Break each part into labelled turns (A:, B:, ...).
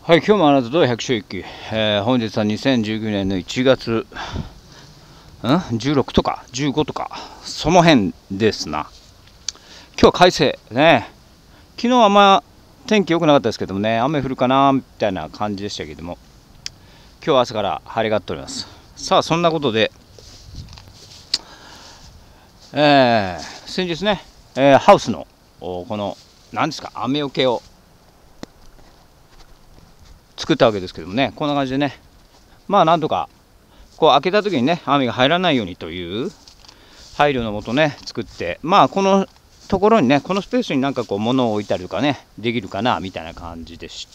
A: はい、今日もあなたと百姓一揆、本日は2019年の1月、16とか15とか、その辺ですな。今日は快晴ね。昨日は天気良くなかったですけどもね、雨降るかなみたいな感じでしたけども、今日は朝から晴れがっております。さあ、そんなことで、先日ね、ハウスのこの何ですか、雨よけを作ったわけですけどもね、こんな感じでね、なんとかこう開けた時にね、雨が入らないようにという配慮のもとね、作って、このところにね、このスペースになんかこう物を置いたりとかね、できるかなみたいな感じでして、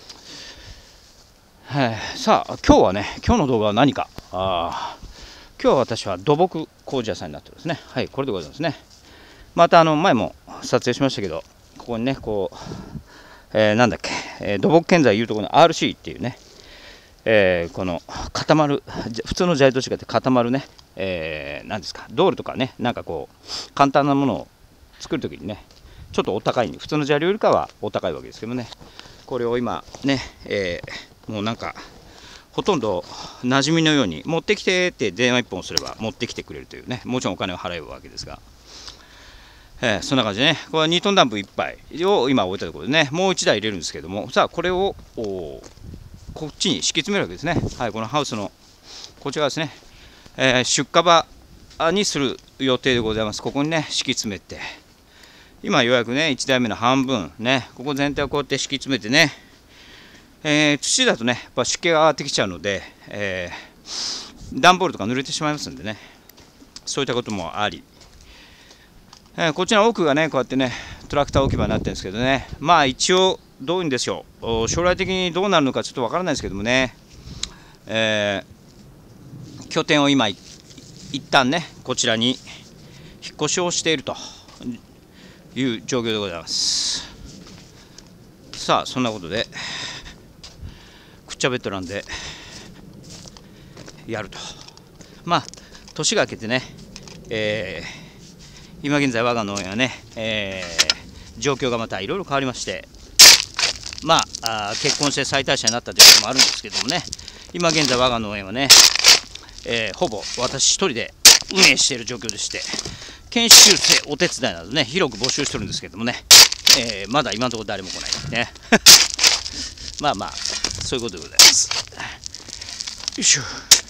A: さあ今日はね、今日の動画は何か、今日は私は土木工事屋さんになってますね。はい、これでございますね。また前も撮影しましたけど、ここにねこうなんだっけ、土木建材いうところの RC っていうね、この固まる、普通の砂利と違って固まるね、何ですか、道路とかね、なんかこう簡単なものを作るときにね、ちょっとお高い、普通の砂利よりかはお高いわけですけどもね、これを今ね、もうなんかほとんど馴染みのように持ってきてって電話一本すれば持ってきてくれるというね、もちろんお金を払うわけですが、そんな感じでね、これは2トンダンプ1杯を今置いたところでね、もう1台入れるんですけども、さあこれをこっちに敷き詰めるわけですね。はい、このハウスのこちらですね、出荷場にする予定でございます。ここにね敷き詰めて、今ようやくね1台目の半分ね、ここ全体をこうやって敷き詰めてね、土だとねやっぱ湿気が上がってきちゃうので、段ボールとか濡れてしまいますんでね、そういったこともあり、こっちの奥がねこうやってねトラクター置き場になってるんですけどね、一応どういうんでしょう、将来的にどうなるのかちょっとわからないですけどもね、拠点を今一旦ねこちらに引っ越しをしているという状況でございます。さあそんなことでくっちゃべっとなんでやると、年が明けてね、今現在我が農園はね、状況がまたいろいろ変わりまして、結婚して再退社になったということもあるんですけどもね、今現在我が農園はね、ほぼ私一人で運営している状況でして、研修生お手伝いなどね広く募集してるんですけどもね、まだ今のところ誰も来ないねそういうことでございます。よいしょ、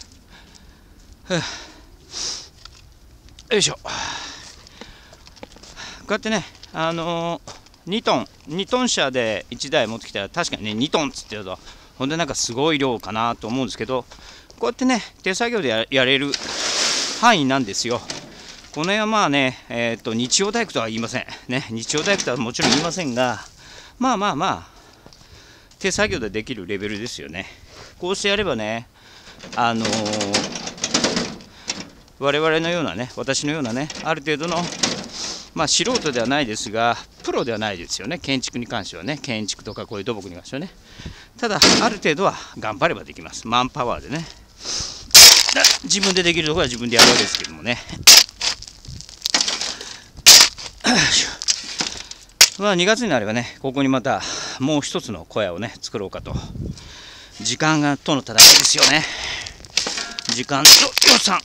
A: よいしょ。こうやってね、2トン車で1台持ってきたら、確かにね2トンっつってるとほんでなんかすごい量かなと思うんですけど、こうやってね手作業でやれる範囲なんですよ。この辺は日曜大工とは言いませんね、日曜大工とはもちろん言いませんが、手作業でできるレベルですよね。こうしてやればね、我々のようなね、私のようなね、ある程度の素人ではないですがプロではないですよね、建築に関してはね、建築とかこういう土木に関してはね。ただある程度は頑張ればできます。マンパワーでね、自分でできるところは自分でやるわけですけどもね。2月になればね、ここにまたもう一つの小屋をね作ろうかと。時間がとの戦いですよね。時間と予算、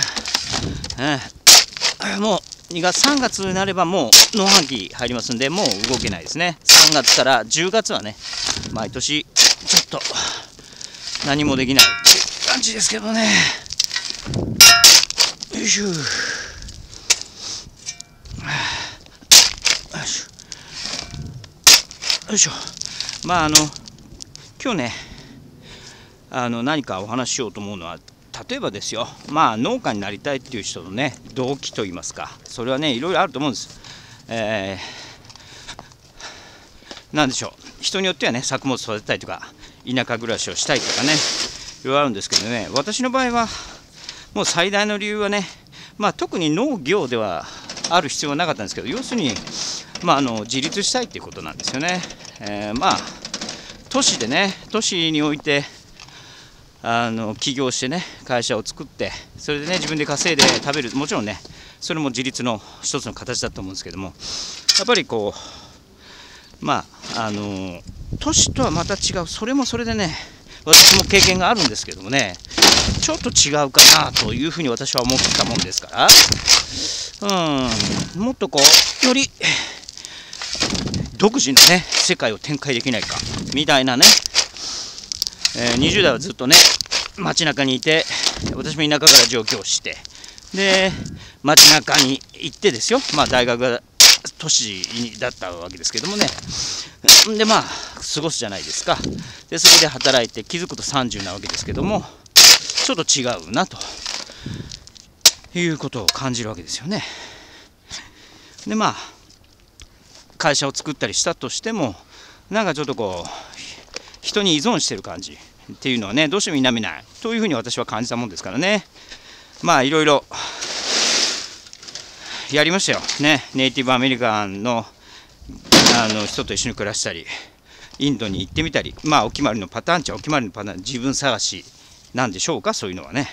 A: もう3月になればもう農繁期入りますんで、もう動けないですね。3月から10月はね毎年ちょっと何もできないっていう感じですけどね。よいしょ、よいしょ。今日ね何かお話ししようと思うのは、例えばですよ、農家になりたいっていう人のね動機といいますか、それはねいろいろあると思うんです。なんでしょう、人によってはね作物育てたいとか田舎暮らしをしたいとかね、いろいろあるんですけどね、私の場合はもう最大の理由はね、特に農業ではある必要はなかったんですけど、要するに自立したいっていうことなんですよね。都市でね、都市において起業してね会社を作って、それでね自分で稼いで食べる、もちろんねそれも自立の一つの形だと思うんですけども、やっぱりこう都市とはまた違う、それもそれでね、私も経験があるんですけどもね、ちょっと違うかなというふうに私は思ってたもんですから、もっとこうより独自のね世界を展開できないかみたいなね、20代はずっとね街中にいて、私も田舎から上京して、で街中に行ってですよ、大学が都市だったわけですけどもね、で過ごすじゃないですか。でそこで働いて気づくと30なわけですけども、ちょっと違うなということを感じるわけですよね。で会社を作ったりしたとしても、なんかちょっとこう人に依存してる感じっていうのはね、どうしても否めないというふうに私は感じたもんですからね。いろいろやりましたよね。ネイティブアメリカンの人と一緒に暮らしたり、インドに行ってみたり、お決まりのパターンっちゃお決まりのパターン、自分探しなんでしょうか、そういうのはね。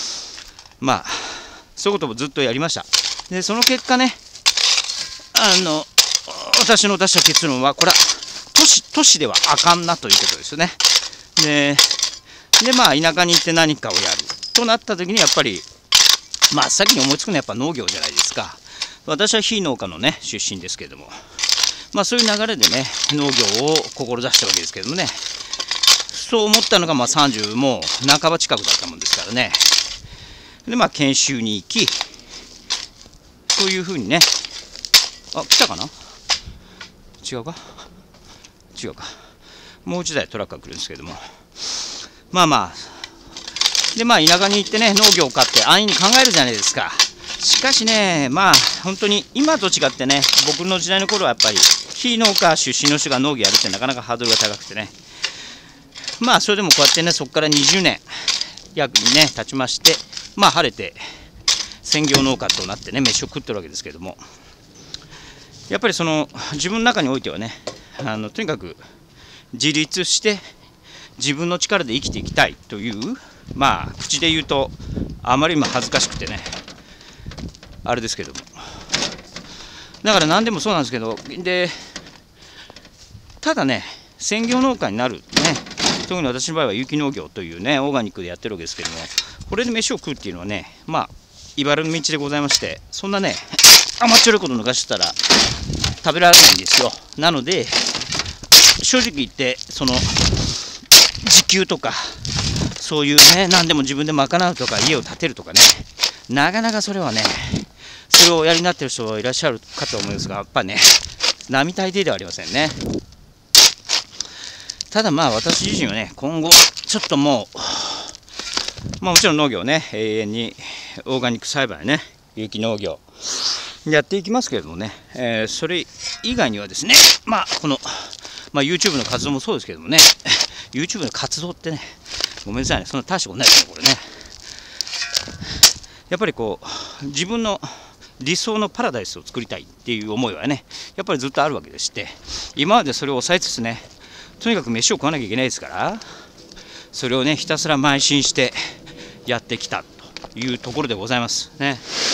A: そういうこともずっとやりました。でその結果ね、私の出した結論は、これは都市ではあかんなということですよね。で田舎に行って何かをやるとなった時に、やっぱり先に思いつくのはやっぱ農業じゃないですか。私は非農家のね出身ですけれども、そういう流れでね農業を志したわけですけどもね、そう思ったのが30も半ば近くだったもんですからね。で研修に行き、そういうふうにね、来たかな、違うかもう一台トラックが来るんですけども、で田舎に行ってね農業を買って安易に考えるじゃないですか。しかしね、本当に今と違ってね、僕の時代の頃はやっぱり非農家出身の人が農業やるってなかなかハードルが高くてね、それでもこうやってね、そこから20年約にね経ちまして、晴れて専業農家となってね飯を食ってるわけですけども、やっぱりその自分の中においてはね、とにかく自立して自分の力で生きていきたいという、口で言うとあまりにも恥ずかしくてねあれですけども、だから何でもそうなんですけど、でただね専業農家になるね、特に私の場合は有機農業というねオーガニックでやってるわけですけども、これで飯を食うっていうのはね、茨の道でございまして、そんなね甘っちょろいこと抜かしてたら食べられないんですよ。なので正直言って、その時給とかそういうね、何でも自分で賄うとか家を建てるとかね、なかなかそれはね、それをおやりになってる人はいらっしゃるかと思いますが、やっぱね並大抵ではありませんね。ただ私自身はね、今後ちょっともちろん農業ね永遠にオーガニック栽培ね有機農業やっていきますけれどもね、それ以外にはですね、この、YouTube の活動もそうですけどもねYouTube の活動ってね、ごめんなさいね、そんな大したことないですね、これね。やっぱりこう自分の理想のパラダイスを作りたいっていう思いはね、やっぱりずっとあるわけでして、今までそれを抑えつつね、とにかく飯を食わなきゃいけないですから、それをねひたすら邁進してやってきたというところでございますね。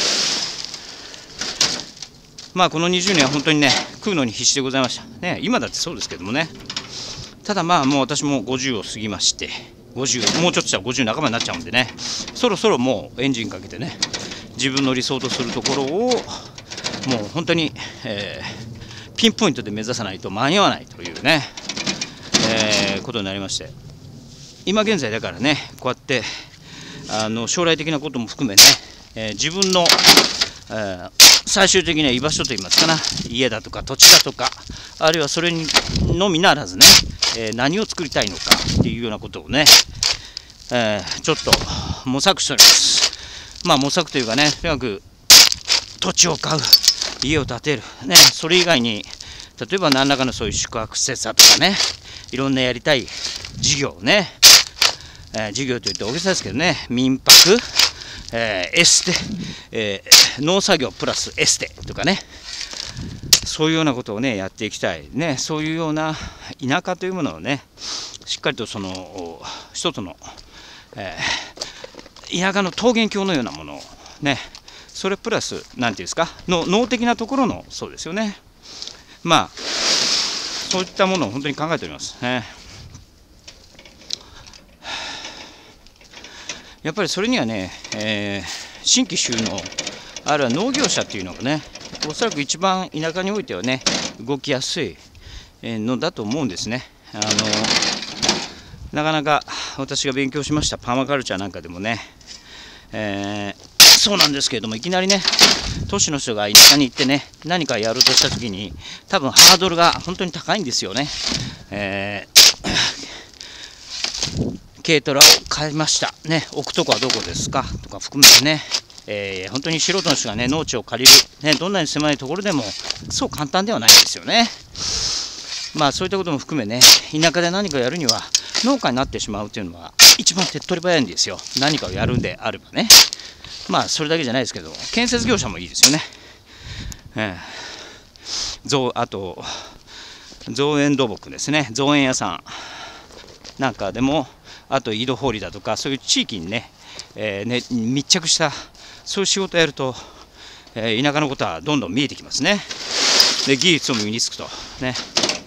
A: この20年は本当にね食うのに必死でございましたね。今だってそうですけどもね。ただもう私も50を過ぎまして、50もうちょっとしたら50半ばになっちゃうんでね、そろそろもうエンジンかけてね、自分の理想とするところをもう本当に、ピンポイントで目指さないと間に合わないというね、ことになりまして、今現在だからね、こうやって将来的なことも含めね、自分の、最終的には居場所といいますかな、家だとか土地だとか、あるいはそれのみならずね、何を作りたいのかっていうようなことをね、ちょっと模索しております。模索というかね、とにかく土地を買う、家を建てる、ね、それ以外に例えば何らかのそういう宿泊施設だとかね、いろんなやりたい事業ね、事業といって大げさですけどね、民泊、エステ、農作業プラスエステとかね、そういうようなことをねやっていきたいね。そういうような田舎というものをね、しっかりとその一つの、田舎の桃源郷のようなものをね、それプラス何ていうんですか、脳的なところのそうですよね。 そういったものを本当に考えておりますね。やっぱりそれにはね、新規就農、あるいは農業者っていうのがね、おそらく一番田舎においてはね、動きやすいのだと思うんですね。なかなか私が勉強しましたパーマカルチャーなんかでもね、そうなんですけれども、いきなりね、都市の人が田舎に行ってね、何かやろうとしたときに、多分ハードルが本当に高いんですよね。軽トラを買いました、ね、置くとこはどこですかとか含めてね、本当に素人の人が、ね、農地を借りる、ね、どんなに狭いところでもそう簡単ではないですよね。まあそういったことも含めね、田舎で何かやるには農家になってしまうというのは一番手っ取り早いんですよ。何かをやるんであればね。まあそれだけじゃないですけど、建設業者もいいですよね。あと造園土木ですね、造園屋さんなんかでも、あと井戸掘りだとか、そういう地域にね、密着したそういう仕事をやると、田舎のことはどんどん見えてきますね。で技術も身につくとね、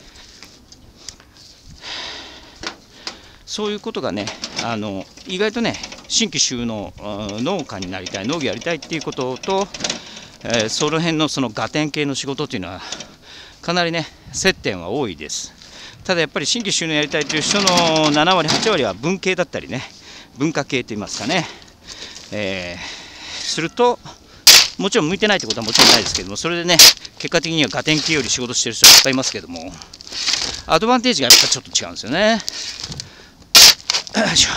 A: そういうことがね、意外とね、新規就農、農家になりたい、農業やりたいっていうことと、その辺のそのガテン系の仕事っていうのはかなりね接点は多いです。ただやっぱり新規就農やりたいという人の7割8割は文系だったりね、文化系といいますかね、するともちろん向いてないってことはもちろんないですけども、それでね結果的にはガテン系より仕事してる人いっぱいいますけども、アドバンテージがやっぱちょっと違うんですよね。よいし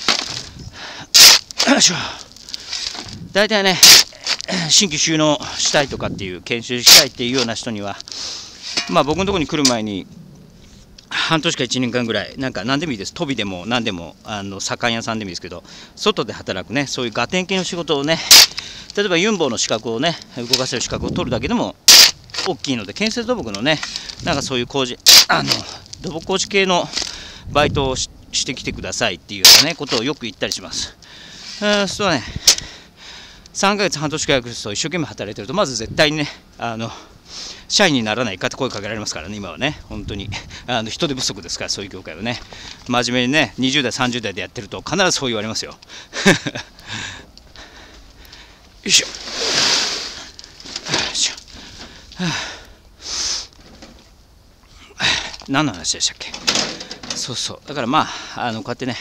A: ょよいしょ。大体ね、新規就農したいとかっていう、研修したいっていうような人には、まあ僕のところに来る前に半年か1年間ぐらい、なんか何でもいいです、飛びでも何でも、左官屋さんでもいいですけど、外で働くね、そういうガテン系の仕事をね、例えばユンボの資格をね、動かせる資格を取るだけでも大きいので、建設土木のね、なんかそういう工事、土木工事系のバイトをしてきてくださいっていうようなね、ことをよく言ったりします。そうね、3ヶ月半年契約すると一生懸命働いてると、まず絶対にね、社員にならないかって声かけられますからね、今はね、本当に人手不足ですから、そういう業界はね、真面目にね、20代、30代でやってると、必ずそう言われますよ。よいしょ、よいしょ、何の話でしたっけ。そうそう、だからまあ、こうやってね、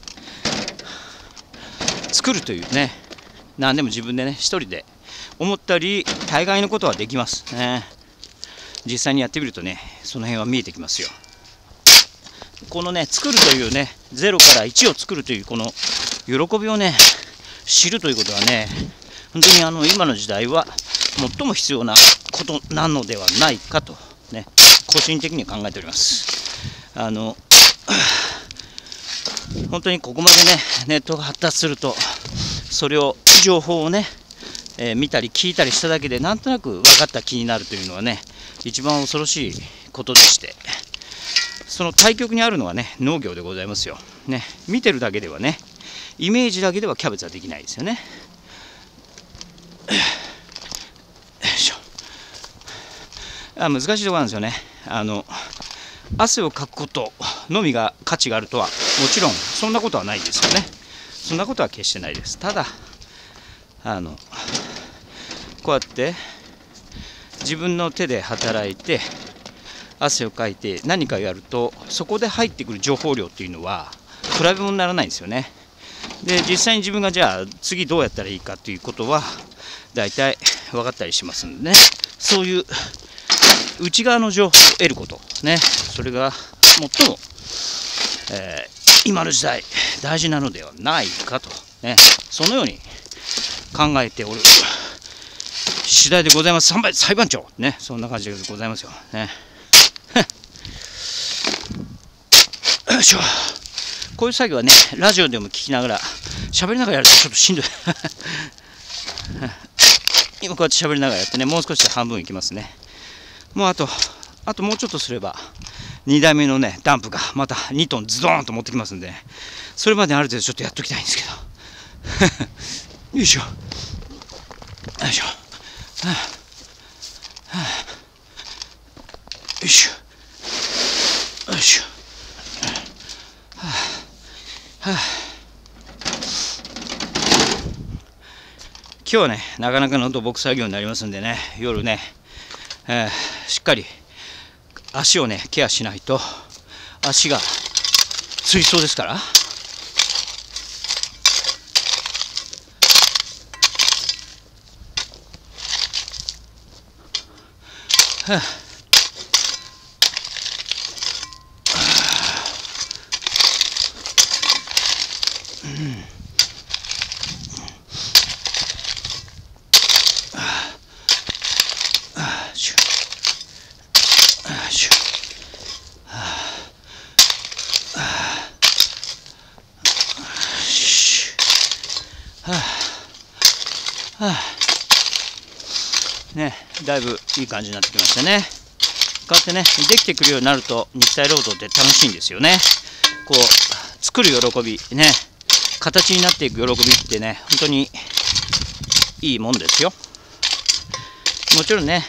A: 作るというね、何でも自分でね、一人で思ったり、大概のことはできますね。実際にやってみるとね、その辺は見えてきますよ。このね、作るというね、0から1を作るというこの喜びをね、知るということはね、本当に今の時代は最も必要なことなのではないかとね、個人的に考えております。本当にここまでね、ネットが発達すると、それを情報をね、見たり聞いたりしただけでなんとなく分かった気になるというのはね、一番恐ろしいことでして、その対極にあるのはね、農業でございますよ、ね、見てるだけではね、イメージだけではキャベツはできないですよね。よいしょ。難しいところなんですよね。汗をかくことのみが価値があるとはもちろんそんなことはないですよね。そんなことは決してないです。ただこうやって自分の手で働いて汗をかいて何かやると、そこで入ってくる情報量っていうのは比べ物にならないんですよね。で実際に自分がじゃあ次どうやったらいいかということは大体分かったりしますんでね、そういう内側の情報を得ることね、それが最も、今の時代大事なのではないかと、ね、そのように考えておる次第でございます。裁判長ね、そんな感じでございますよね。よいしょ。こういう作業はね、ラジオでも聞きながら喋りながらやるとちょっとしんどい。今こうやって喋りながらやってね、もう少しで半分いきますね。もうあともうちょっとすれば2台目のねダンプがまた2トンズドーンと持ってきますんで、それまである程度ちょっとやっときたいんですけど。よいしょよいしょ、よいしょ。 よいしょ。今日はね、なかなかの土木作業になりますんでね、夜ね、しっかり足をねケアしないと足がつりそうですから。ね、だいぶいい感じになってきましたね。こうやってねできてくるようになると肉体労働って楽しいんですよね。こう作る喜びね、形になっていく喜びってね、本当にいいもんですよ。もちろんね、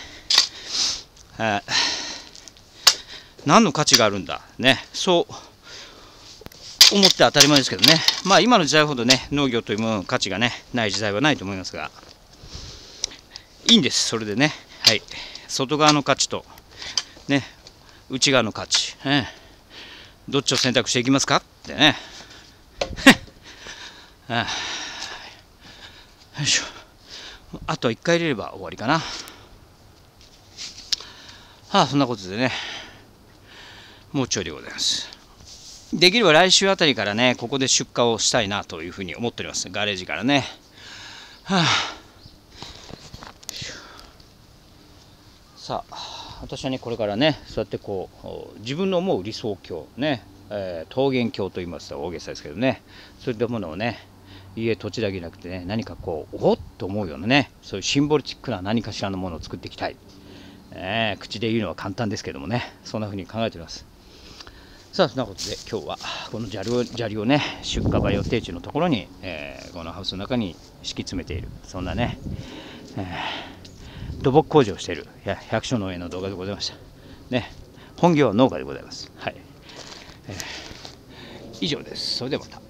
A: 何の価値があるんだね、そう思って当たり前ですけどね。まあ今の時代ほどね農業というものの価値がねない時代はないと思いますが、いいんです。それでね、はい、外側の価値とね内側の価値、どっちを選択していきますかってね。よいしょ。あと1回入れれば終わりかな。そんなことでね、もうちょいでございます。できれば来週あたりからねここで出荷をしたいなというふうに思っております。ガレージからね。さあ私はねこれからねそうやってこう自分の思う理想郷ね、桃源郷と言いますと大げさですけどね、そういったものをね家土地だけじゃなくてね、何かこうおっと思うようなね、そういうシンボルチックな何かしらのものを作っていきたい。口で言うのは簡単ですけどもね、そんな風に考えております。さあそんなことで今日はこの砂利をね出荷場予定地のところに、このハウスの中に敷き詰めている、そんなね、土木工事をしている百姓農園の動画でございましたね。本業は農家でございます。はい、以上です。それではまた。